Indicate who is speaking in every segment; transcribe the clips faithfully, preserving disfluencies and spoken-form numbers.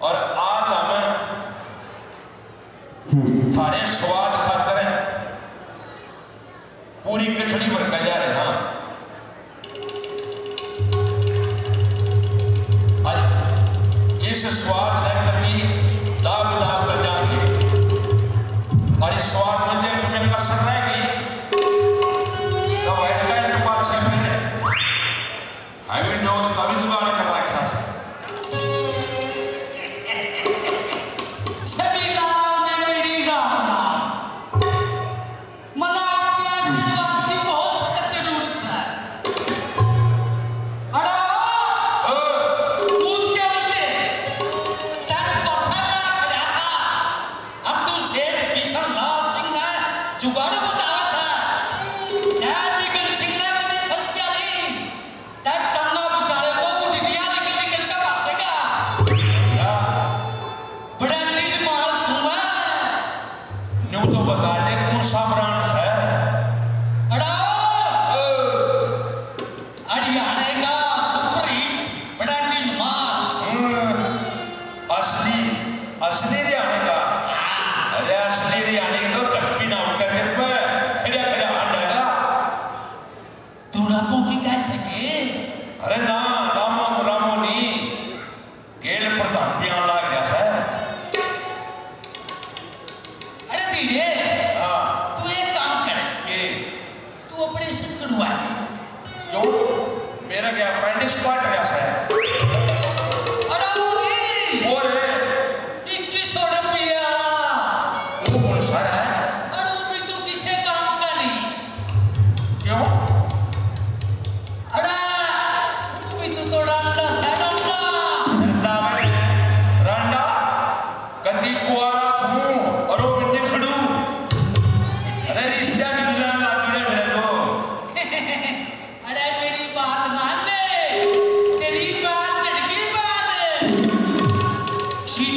Speaker 1: और आज हम थारे स्वाद खातर पूरी कठड़ी भर कर जा रहे हैं। इस स्वाद की दाग दाग कर जाएंगे और इस स्वाद में जब तुम्हें कसर रहेगी तो वाइट काइंड पाछे में हैवी डोज का भी जुगाड़ कर रखा है।
Speaker 2: सभी लाल ने मेरी राम मना आपके आशीर्वाद की बहुत सख्त जरूरत है। अरे कूद के उठे तन पत्थर ना खड़ा था। अब तू सेठ किशन लाल सिंह ने जुगाड़ बताया सा जय बिगन सिंह ने कभी फंस गया नहीं तब तन्ना बेचारे को वो डिबिया निकल निकल कर बचेगा। बड़ा नीड माल सुना
Speaker 1: न्यू तो बता दे कौन सा ब्रांड है।
Speaker 2: अड़ा हरियाणा का सुपर हिट बड़ा नीड माल
Speaker 1: असली असली हरियाणा का। अरे असली हरियाणा की तो तक भी ना उठा फिर पे खड़ा खड़ा हंडागा।
Speaker 2: तू रामू की कैसे के
Speaker 1: अरे ना रामो रामो नहीं गेल प्रधान भी आने लग गया है।
Speaker 2: अरे दीदी
Speaker 1: हाँ
Speaker 2: तू एक काम कर
Speaker 1: ये
Speaker 2: तू ऑपरेशन करवा ले।
Speaker 1: क्यों मेरा क्या अपेंडिक्स पार्ट गया है।
Speaker 2: अरे नहीं
Speaker 1: और
Speaker 2: इक्कीस सौ रुपया
Speaker 1: वो कौन सा है।
Speaker 2: अरे वो भी तू किसे काम का नहीं।
Speaker 1: क्यों
Speaker 2: अरे वो भी तू तो डांडा से डांडा
Speaker 1: जनता में रांडा कति कुआरा समूह और वो बिन्ने खड़ू। अरे रिश्ता निकलने लगी है मेरे तो।
Speaker 2: अरे मेरी बात मान ले तेरी बात चढ़ गई बात सीट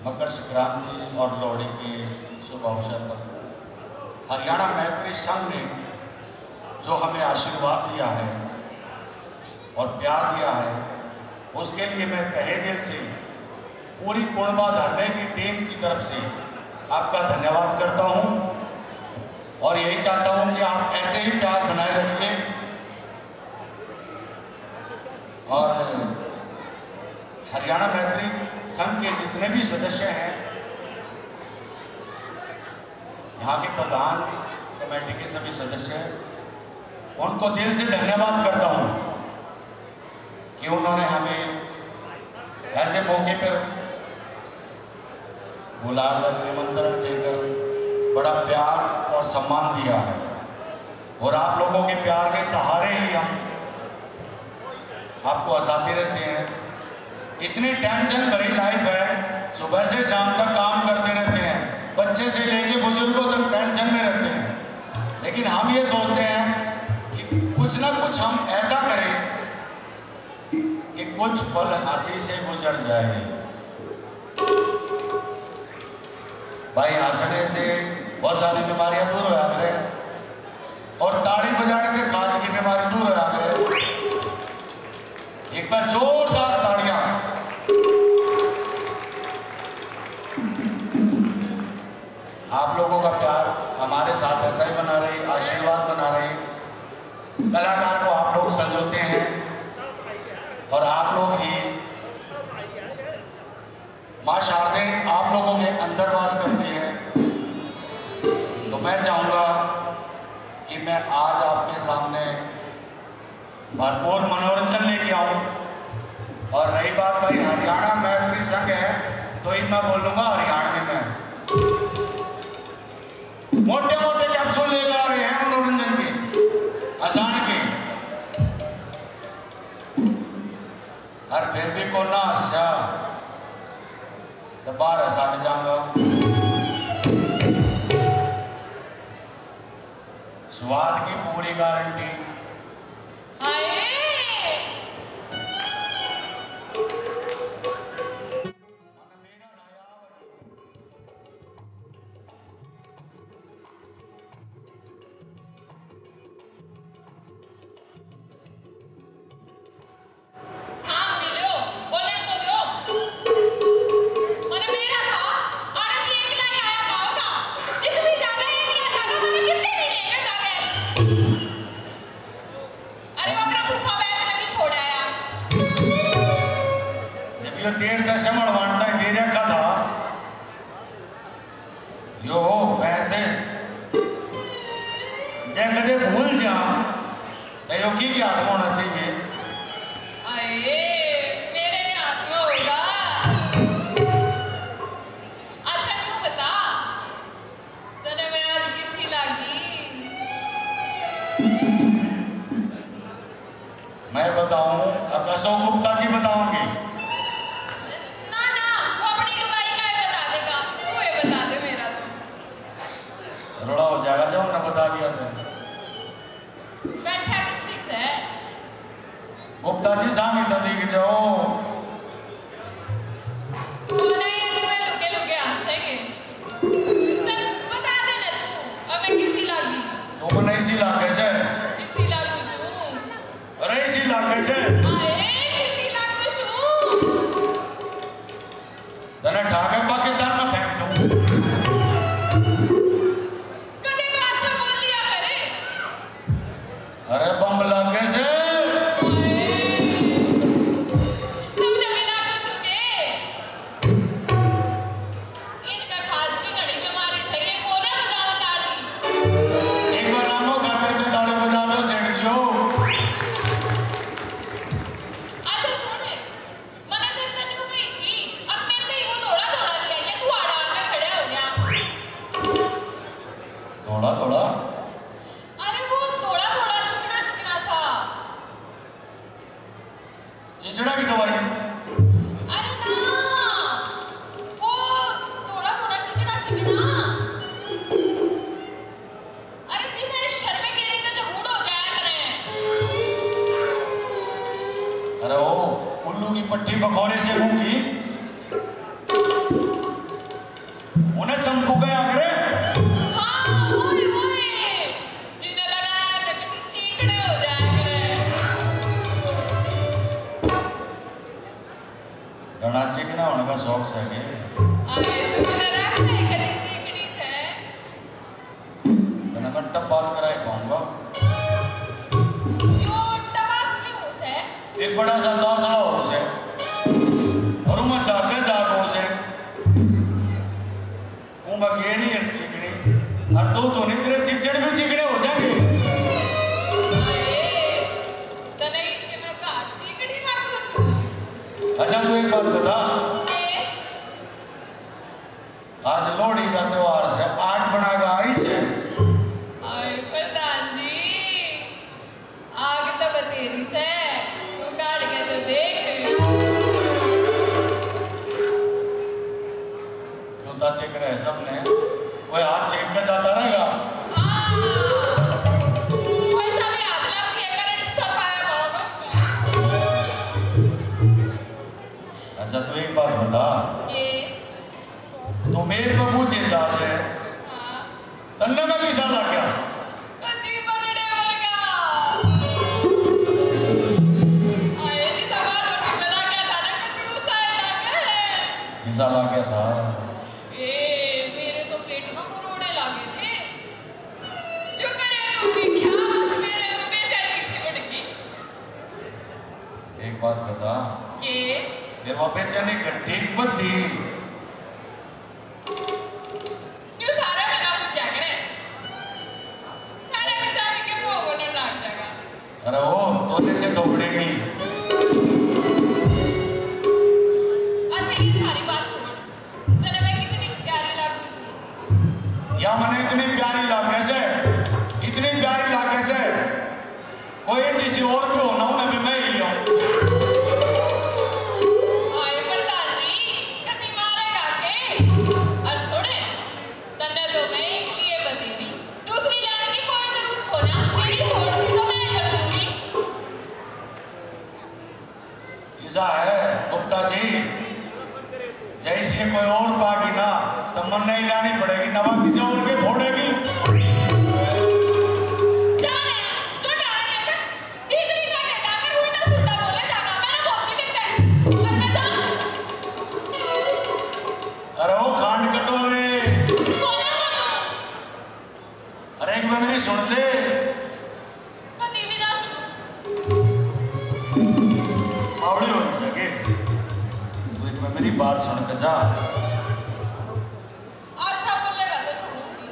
Speaker 3: मकर संक्रांति और लोहड़ी के शुभ अवसर पर हरियाणा मैत्री संघ ने जो हमें आशीर्वाद दिया है और प्यार दिया है, उसके लिए मैं तहे दिल से पूरी कुणबा धरने की टीम की तरफ से आपका धन्यवाद करता हूं और यही चाहता हूं कि आप ऐसे ही प्यार बनाए रखिए। और हरियाणा मैत्री संघ के जितने भी सदस्य हैं, यहाँ के प्रधान कमेटी के सभी सदस्य हैं, उनको दिल से धन्यवाद करता हूँ कि उन्होंने हमें ऐसे मौके पर बुलाकर निमंत्रण देकर बड़ा प्यार और सम्मान दिया है। और आप लोगों के प्यार के सहारे ही हम आपको हंसाते रहते हैं। इतनी टेंशन भरी लाइफ है, सुबह से शाम तक काम करते रहते हैं, बच्चे से लेके बुजुर्गों तक टेंशन में रहते हैं, लेकिन हम ये सोचते हैं कि कुछ ना कुछ हम ऐसा करें कि कुछ पल हंसी से गुजर जाए। भाई हंसने से बहुत सारी बीमारियां दूर हो जाती हैं और ताली बजाने से खांसी की बीमारी दूर हो जाती है। एक बार जोरदार तालियां। आप लोगों का प्यार हमारे साथ ऐसा ही बना रहे, आशीर्वाद बना रहे। कलाकार को आप लोग संजोते हैं और आप लोग ही मां शारदे आप लोगों के अंदर वास करती है। तो मैं चाहूंगा कि मैं आज आपके सामने भरपूर मनोरंजन लेके आऊं। और रही बात भाई हरियाणा मैत्री संघ है, तो ही मैं बोलूंगा हरियाणवी में मोटे मोटे कैप्सूल लेकर आ रहे हैं मनोरंजन के, आसान के। और फिर भी को ना अच्छा तो बाहर हंसा जाऊंगा। स्वाद की पूरी गारंटी। डेढ़ का समण बांटता है, दे रखा था यो बैठे जय कदे भूल जा तो यो की हाथ में होना चाहिए।
Speaker 4: अरे मेरे हाथ में होगा। अच्छा क्यों बता, तने मैं आज किसी लागी?
Speaker 3: मैं बताऊं अशोक गुप्ता जी बताओगे? रोड़ा हो जाएगा जब उन्होंने बता दिया था।
Speaker 4: बैठा किसी से
Speaker 3: गुप्ता जी सामने तो देख जाओ।
Speaker 4: वो नहीं है, मैं लुके लुके हंसेंगे। बता देना तू, अब मैं किसी लागी?
Speaker 3: तुम नहीं सी लागे से?
Speaker 4: किसी लागू सू?
Speaker 3: अरे इसी लागे से?
Speaker 4: अरे किसी लागू सू?
Speaker 3: तने ढाके पाकिस्तान में फेंक दूं। अरे बम लगे से?
Speaker 4: तुमने मिला कुछ के? इनका खास की घड़ी बीमारी सही है, कोने बजाओ ताली।
Speaker 3: एक बार रामो खातिर के ताली बजा लो सेठ जियो।
Speaker 4: अच्छा सुन, मैंने तेरे को न्यू कही थी, अब मेरे से ही वो दौड़ा दौड़ा लिया, ये तू आड़ा आके खड़ा हो गया।
Speaker 3: दौड़ा दौड़ा? चिचड़ा की दवाई?
Speaker 4: अरे ना, वो थोड़ा थोड़ा चिकना चिकना। अरे जिन्हें शर्मे गिरी तो जो बूढ़ हो जाया करें।
Speaker 3: अरे ओ उल्लू की पट्टी बखौरे से मुंह की। घना चिकना होने का शौक से के
Speaker 4: आए तुम्हारा रखना है कली चिकनी से
Speaker 3: मैंने मैं टब बात कराई पाऊंगा
Speaker 4: क्यों टबात क्यों से
Speaker 3: एक बड़ा सा तौसला हो उसे और मैं जाके जागो उसे वो मैं गेरी है चिकनी और दो तो नहीं तेरे चिचड़ भी चिकने हो जाएंगे
Speaker 4: तने इनके मैं कहा चिकनी लागू सु
Speaker 3: अच्छा तू एक बात बता आज लोहड़ी का त्योहार से आठ बनागा आई से
Speaker 4: आए प्रधान जी आग तो बतेरी से तू काट के तो देख
Speaker 3: क्यों ता देख रहे सबने कोई हाथ सेक के जाता रहेगा
Speaker 4: पैसा भी हाथ लग के करंट सफाया बहुत
Speaker 3: अच्छा तू एक बात बता
Speaker 4: ये
Speaker 3: तो मेरे पे पूछे जा से
Speaker 4: हाँ
Speaker 3: तन्ने में भी साला क्या
Speaker 4: कति बनड़े वर्गा आए जी सवाल उठी बना क्या था ना कति उसाए लगे
Speaker 3: ये साला क्या था
Speaker 4: ए मेरे तो पेट में मुरोड़े लगे थे जो करे लोगी क्या बस मेरे तो बेचैनी सी उड़ गई
Speaker 3: एक बात बता
Speaker 4: के
Speaker 3: तेरे वहाँ बेचैनी घंटी बद्दी
Speaker 4: न्यू सारे बना पूछा करे सारे के सामने के मुंह बोलने लग जाएगा
Speaker 3: अरे वो तोने से थोपड़ेगी
Speaker 4: अच्छा ये सारी बात छोड़ तने मैं कितनी प्यारी लागू सी
Speaker 3: या मैंने इतनी प्यारी लागे से इतनी प्यारी लागे से कोई किसी और पे होना उन्हें भी मैं ही लिया
Speaker 4: आए प्रधान जी कति मारेगा के और सुने तन्ने तो मैं एक लिए बतेरी दूसरी लाने की कोई जरूरत को ना तेरी छोड़ सी तो मैं कर दूंगी
Speaker 3: ऐसा है गुप्ता जी जैसे कोई और पागी ना तो मन नहीं लानी पड़ेगी नवा किसी और के फोड़ेगी
Speaker 4: जाने जो डाले देखा तीसरी काटे जाकर उल्टा सुल्टा बोले जागा मैंने बहुत भी देखते और मैं जाऊं
Speaker 3: अरे वो खांड कटोरे
Speaker 4: कोना
Speaker 3: अरे एक बार मेरी सुन ले
Speaker 4: कति भी ना सुनो
Speaker 3: मावड़ी हो सके तू एक बार मेरी बात सुन के जा
Speaker 4: अच्छा बोलेगा तो सुनूंगी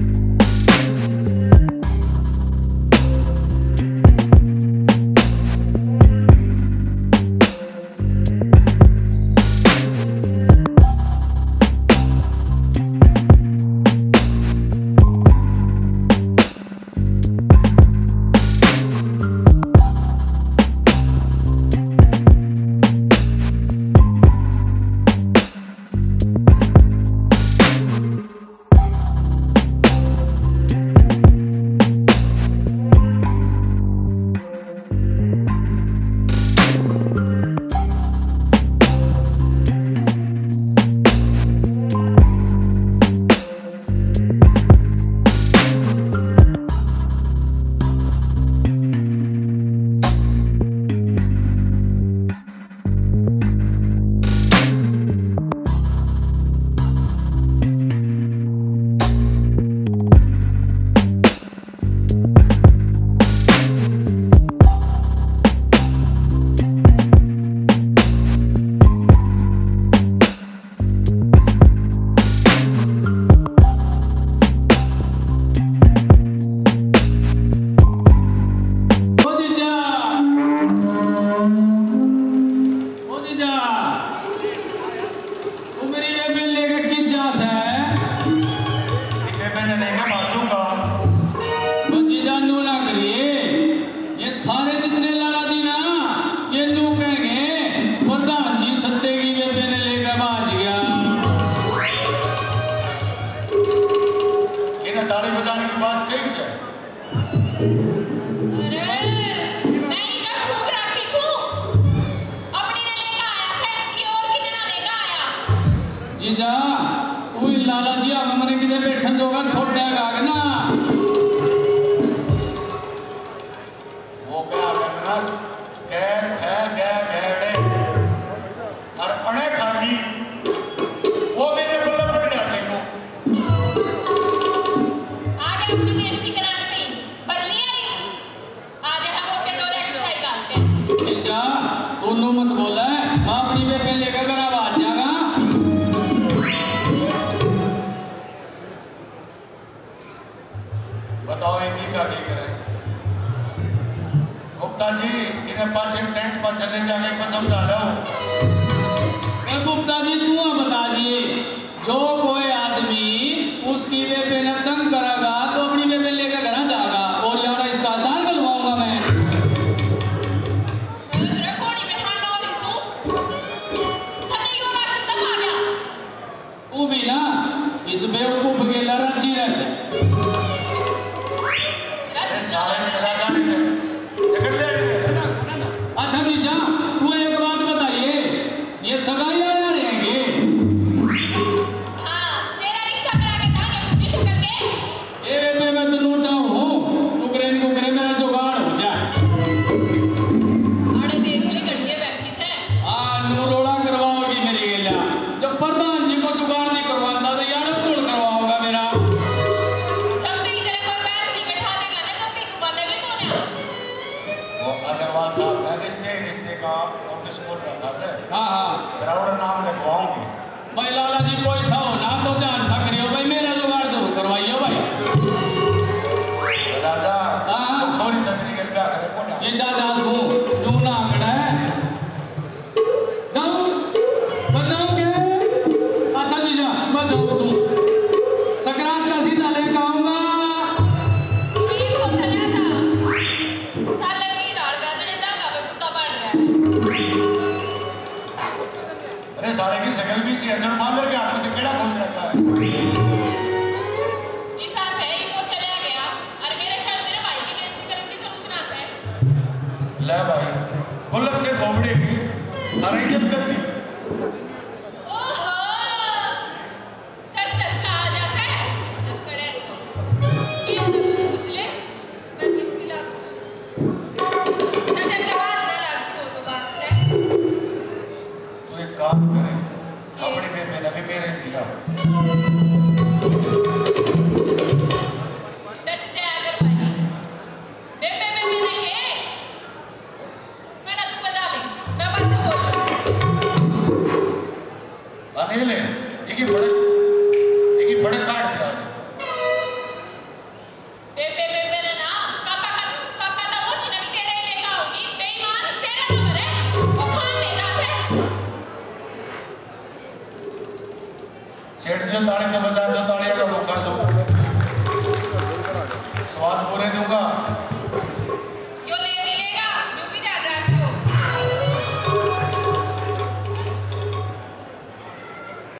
Speaker 2: जीजा तू लाला जी अब मने किधर बैठन दोगा छोटा गाग ना
Speaker 3: वो क्या करना कह कह गए गए और
Speaker 5: जी तू बता दिए, जो कोई आदमी उसकी बेबे ने तंग करेगा तो अपनी बेबे लेकर घर जाएगा और यहाँ इसका अचार बनवाऊंगा मैं।
Speaker 4: तेरे कोनी में ठंडा हो दिसू तन्ने क्यों ना खत्म आ गया
Speaker 5: तू भी ना इस बेवकूफ के लड़ची रह से
Speaker 3: अरे सारे चला जाने दे, पकड़ ले ले।
Speaker 5: अच्छा जी जा, तू एक बात बताइए, ये सगाई आया रहेंगे?
Speaker 4: हाँ तेरा रिश्ता करा के जाएंगे बुद्धि शक्ल के
Speaker 5: ए बेबे मैं तो नू चाहूँ टुकरे को करे मेरा जुगाड़ हो जाए।
Speaker 4: आड़े देख ले घड़िए बैठी से
Speaker 5: आ नू रोड़ा करवाओगी मेरी गेला, जब प्रधान जी को जुगाड़ नहीं करवाता तो यार कौन करवाओगा मेरा?
Speaker 4: जब तक तेरे कोई बैठ नहीं बैठा देगा ना जब तक तू बने भी कौन है
Speaker 3: वो अग्रवाल साहब मैं रिश्ते रिश्ते का ऑफिस खोल रखा है,
Speaker 5: हाँ हाँ
Speaker 3: ग्राउंड नाम लिखवाऊंगी।
Speaker 5: भाई लाला जी कोई सा हो ना तो ध्यान सा करियो भाई, मेरा जुगाड़ जरूर करवाइयो भाई।
Speaker 3: राजा
Speaker 5: हाँ।
Speaker 3: वो छोरी तंत्री के ब्याह करे कौन है?
Speaker 5: ये जा जा सू तू ना आंकड़ा है जाऊं बजाओगे? अच्छा जी जा मैं जाऊं सू संक्रांत का सीधा लेकर आऊंगा।
Speaker 4: मीट तो चला था साले की डाल गाजने जागा पे कुत्ता बैठ गया
Speaker 3: अरे सारे की शकल भी सी अर्जन बांदर के हाथ में तो केड़ा घुस रखा है।
Speaker 4: ईसा से ही को चला गया और मेरे शायद मेरे भाई की बेइज्जती करने की जरूरत ना से
Speaker 3: ले भाई गुल्लक से थोबड़ी की हर इज्जत करती।
Speaker 4: ओहो जस तस का आ जा से जब करे तो ये तो पूछ ले मैं किसकी लाग पूछ ना जब के बाद ना लगती हो तो बात से
Speaker 3: तू एक काम करे, अपनी बेबे ने भी मेरे दिया
Speaker 4: डट जाया कर भाई बेबे बेबे नहीं है मैं ना तू बजा ले मैं बात से बोल रहा
Speaker 3: अनिल है एक ही बड़े एक ही बड़े काट दिया आज।
Speaker 4: बेबे बेबे ने ना काका का काका तो वो नहीं नवी तेरे ही लेकर आऊंगी बेईमान तेरा नंबर है वो खान देता से
Speaker 3: सेठ जी ताली के बजाय दो तालियां का भूखा सो स्वाद पूरे दूंगा।